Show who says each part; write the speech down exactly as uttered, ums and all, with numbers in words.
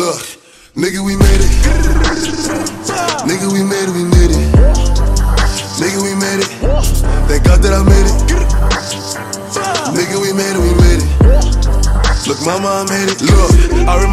Speaker 1: Look, nigga, we made it. Nigga, we made it, we made it. Nigga, we made it. Thank God that I made it. Nigga, we made it, we made it. Look, mama, I made it. Look, I